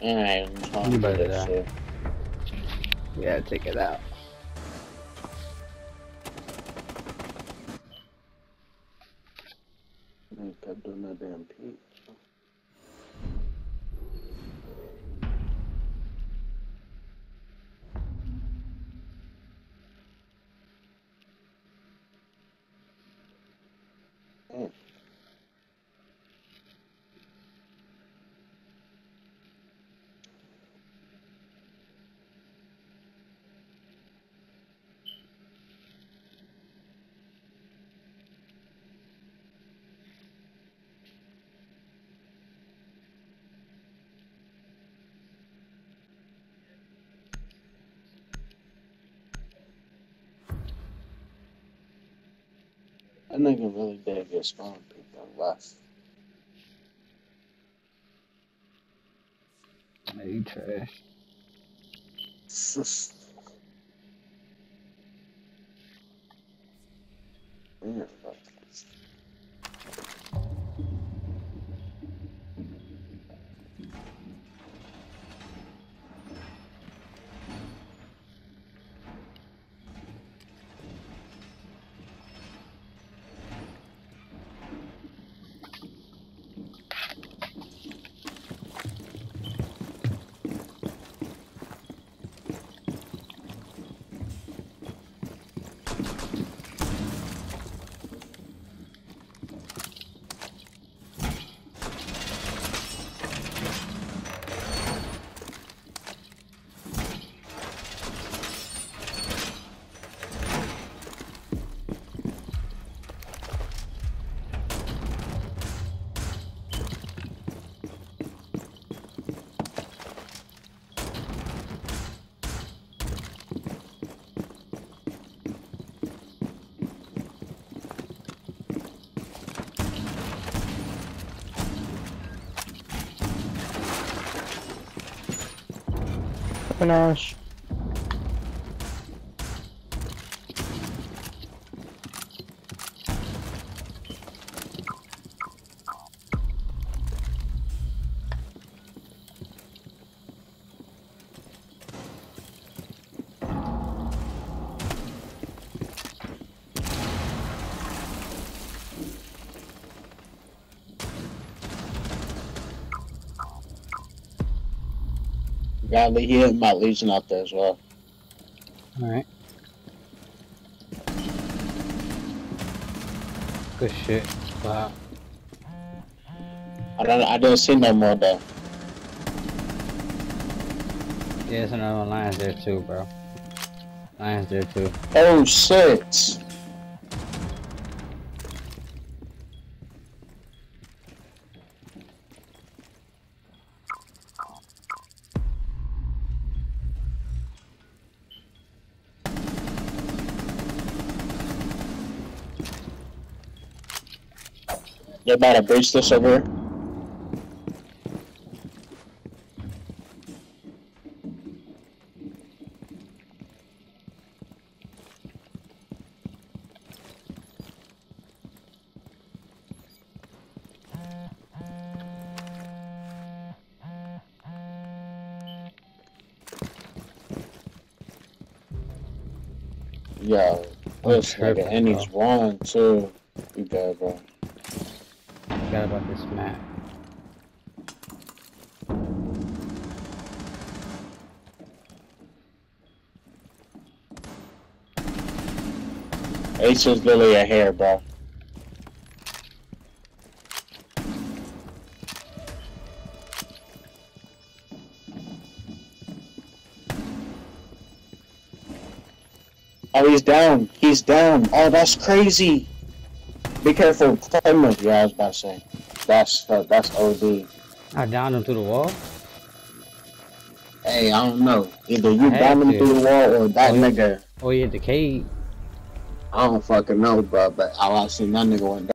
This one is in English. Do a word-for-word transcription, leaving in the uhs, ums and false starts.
Alright, I'm trying You to do better that die. shit. Yeah, take it out. I ain't kept doing that damn peak. Mm. That nigga really did get strong people left. Hey, you trash. Yeah, fuck. Panache. Gotta he hit my Legion out there as well. Alright. Good shit. Wow. I don't I didn't see no more though. Yeah, there's another Lion's there too, bro. Lion's there too. Oh shit! They about to breach this over here. Yo, this nigga, and he's wrong too. You good, bro. Forgot about this map. Ace is literally a hair, bro. Oh, he's down. He's down. Oh, that's crazy. Be careful. Claymore. Yeah, I was about to say. That's uh, that's O D. I downed him through the wall? Hey, I don't know. Either you I down him to. through the wall or that oh, nigga. Oh, he hit the cave. I don't fucking know, bro. But all I seen that nigga went down.